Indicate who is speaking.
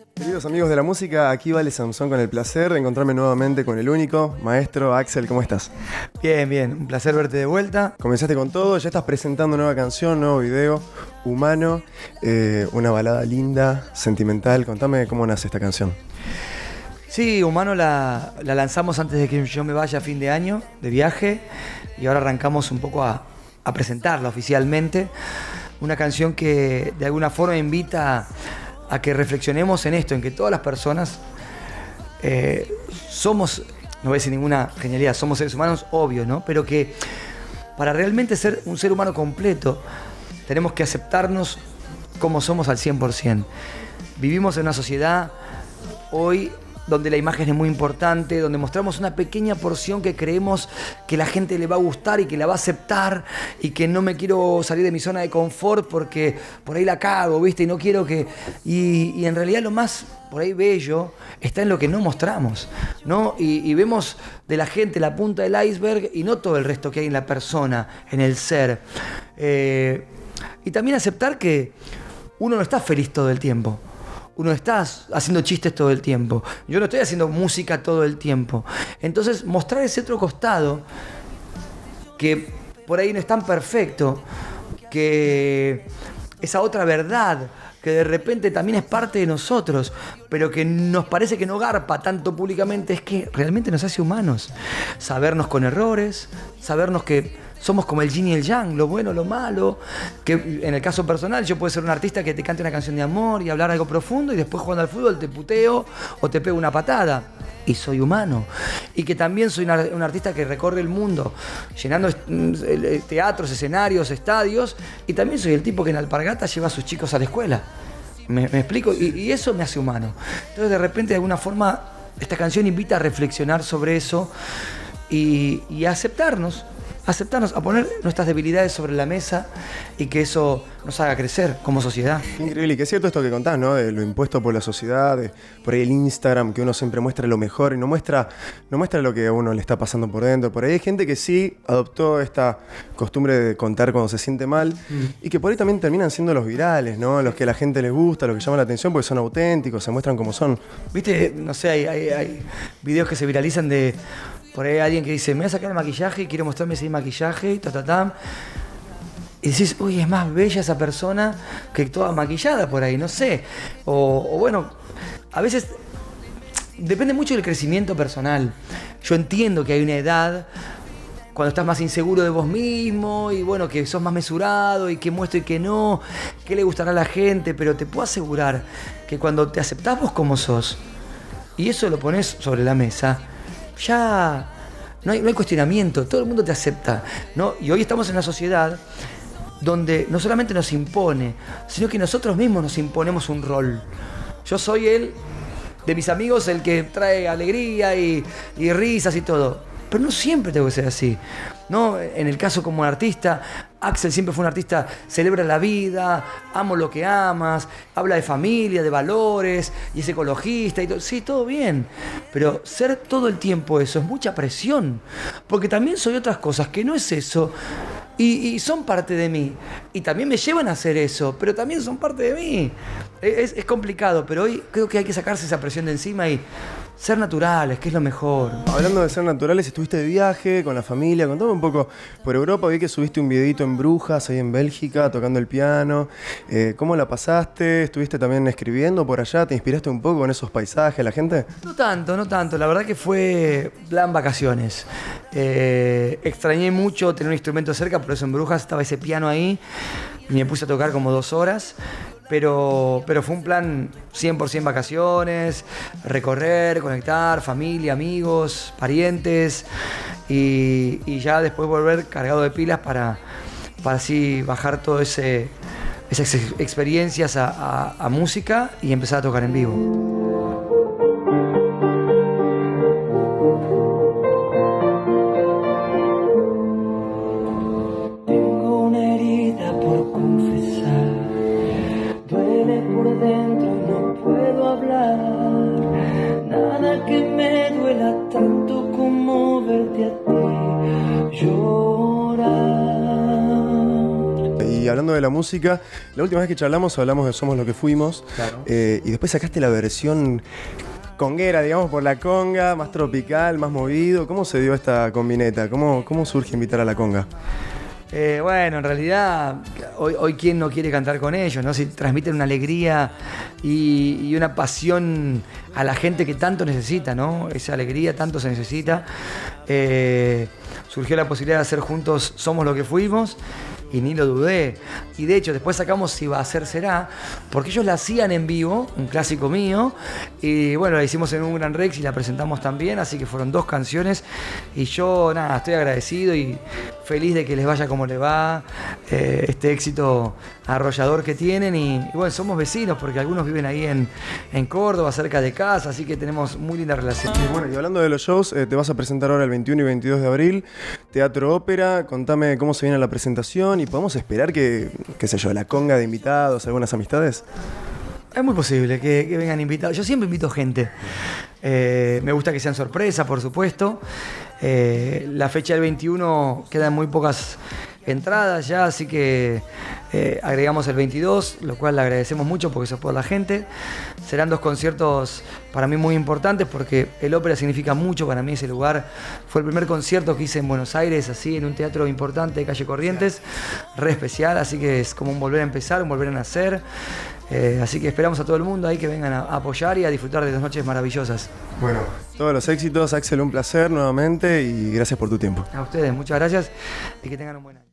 Speaker 1: Queridos amigos de la música, aquí Vale Samson con el placer de encontrarme nuevamente con el único maestro Axel. ¿Cómo estás?
Speaker 2: Bien, bien, un placer verte de vuelta.
Speaker 1: Comenzaste con todo, ya estás presentando nueva canción, nuevo video, Humano, una balada linda, sentimental. Contame cómo nace esta canción.
Speaker 2: Sí, Humano la lanzamos antes de que yo me vaya a fin de año de viaje y ahora arrancamos un poco a presentarla oficialmente. Una canción que de alguna forma invita a que reflexionemos en esto, en que todas las personas somos, no voy a decir ninguna genialidad, somos seres humanos, obvio, ¿no? Pero que para realmente ser un ser humano completo tenemos que aceptarnos como somos al 100%. Vivimos en una sociedad hoy donde la imagen es muy importante, donde mostramos una pequeña porción que creemos que la gente le va a gustar y que la va a aceptar, y que no me quiero salir de mi zona de confort porque por ahí la cago, ¿viste? Y no quiero que... Y en realidad lo más por ahí bello está en lo que no mostramos, ¿no? Y vemos de la gente la punta del iceberg y no todo el resto que hay en la persona, en el ser. Y también aceptar que uno no está feliz todo el tiempo. Uno está haciendo chistes todo el tiempo. Yo no estoy haciendo música todo el tiempo. Entonces, mostrar ese otro costado que por ahí no es tan perfecto, que esa otra verdad que de repente también es parte de nosotros, pero que nos parece que no garpa tanto públicamente, es que realmente nos hace humanos. Sabernos con errores, sabernos que somos como el yin y el yang, lo bueno, lo malo, que en el caso personal yo puedo ser un artista que te cante una canción de amor y hablar algo profundo y después jugando al fútbol te puteo o te pego una patada. Y soy humano. Y que también soy un artista que recorre el mundo llenando teatros, escenarios, estadios, y también soy el tipo que en alpargata lleva a sus chicos a la escuela. ¿Me explico? Y eso me hace humano. Entonces de repente de alguna forma esta canción invita a reflexionar sobre eso y a aceptarnos, a poner nuestras debilidades sobre la mesa y que eso nos haga crecer como sociedad.
Speaker 1: Qué increíble, y que es cierto esto que contás, ¿no? De lo impuesto por la sociedad, de por ahí el Instagram, que uno siempre muestra lo mejor y no muestra lo que a uno le está pasando por dentro. Por ahí hay gente que sí adoptó esta costumbre de contar cuando se siente mal y que por ahí también terminan siendo los virales, ¿no? Los que a la gente les gusta, los que llaman la atención porque son auténticos, se muestran como son.
Speaker 2: Viste, no sé, hay videos que se viralizan de... Por ahí hay alguien que dice, me voy a sacar el maquillaje y quiero mostrarme ese maquillaje, y decís, uy, es más bella esa persona que toda maquillada por ahí, no sé. O bueno, a veces depende mucho del crecimiento personal. Yo entiendo que hay una edad cuando estás más inseguro de vos mismo y bueno, que sos más mesurado y que muestro y que no, qué le gustará a la gente, pero te puedo asegurar que cuando te aceptás vos como sos y eso lo pones sobre la mesa, ya no hay cuestionamiento, todo el mundo te acepta, ¿no? Y hoy estamos en una sociedad donde no solamente nos impone, sino que nosotros mismos nos imponemos un rol. Yo soy de mis amigos, el que trae alegría y risas y todo. Pero no siempre tengo que ser así, ¿no? En el caso como artista, Axel siempre fue un artista, celebra la vida, amo lo que amas, habla de familia, de valores, y es ecologista y todo. Sí, todo bien, pero ser todo el tiempo eso es mucha presión, porque también soy otras cosas que no es eso, y son parte de mí, y también me llevan a hacer eso, pero también son parte de mí. Es complicado, pero hoy creo que hay que sacarse esa presión de encima y ser naturales, que es lo mejor.
Speaker 1: Hablando de ser naturales, estuviste de viaje con la familia, contame un poco por Europa, vi que subiste un videito en Brujas, ahí en Bélgica, tocando el piano. ¿Cómo la pasaste? ¿Estuviste también escribiendo por allá? ¿Te inspiraste un poco con esos paisajes, la gente?
Speaker 2: No tanto, la verdad que fue plan vacaciones. Extrañé mucho tener un instrumento cerca, por eso en Brujas estaba ese piano ahí y me puse a tocar como 2 horas. Pero fue un plan 100% vacaciones, recorrer, conectar, familia, amigos, parientes y ya después volver cargado de pilas para así bajar todas esas experiencias a música y empezar a tocar en vivo.
Speaker 1: Y hablando de la música. La última vez que charlamos hablamos de Somos lo que fuimos.
Speaker 2: Claro.
Speaker 1: Y después sacaste la versión conguera, digamos, por la conga, más tropical, más movido. ¿Cómo se dio esta combineta? ¿Cómo surge invitar a la conga?
Speaker 2: Bueno, en realidad, hoy quién no quiere cantar con ellos, ¿no? Si transmiten una alegría y una pasión a la gente que tanto necesita, ¿no? Esa alegría tanto se necesita. Surgió la posibilidad de hacer juntos Somos lo que fuimos y ni lo dudé. Y de hecho, después sacamos Si va a ser será, porque ellos la hacían en vivo, un clásico mío, y bueno, la hicimos en un Gran Rex y la presentamos también, así que fueron 2 canciones. Y yo, nada, estoy agradecido y feliz de que les vaya como les va, este éxito arrollador que tienen. Y bueno, somos vecinos, porque algunos viven ahí en Córdoba, cerca de casa, así que tenemos muy linda relación.
Speaker 1: Y bueno, y hablando de los shows, te vas a presentar ahora el 21 y 22 de abril, Teatro Ópera. Contame cómo se viene la presentación y podemos esperar que, qué sé yo, la conga de invitados, algunas amistades.
Speaker 2: Es muy posible que vengan invitados. Yo siempre invito gente. Me gusta que sean sorpresas, por supuesto. La fecha del 21 quedan muy pocas entradas ya, así que agregamos el 22, lo cual le agradecemos mucho porque se puede la gente. Serán 2 conciertos para mí muy importantes porque el ópera significa mucho para mí ese lugar. Fue el primer concierto que hice en Buenos Aires, así en un teatro importante de calle Corrientes, re especial, así que es como un volver a empezar, un volver a nacer. Así que esperamos a todo el mundo ahí que vengan a apoyar y a disfrutar de 2 noches maravillosas.
Speaker 1: Bueno, todos los éxitos, Axel, un placer nuevamente y gracias por tu tiempo.
Speaker 2: A ustedes, muchas gracias y que tengan un buen año.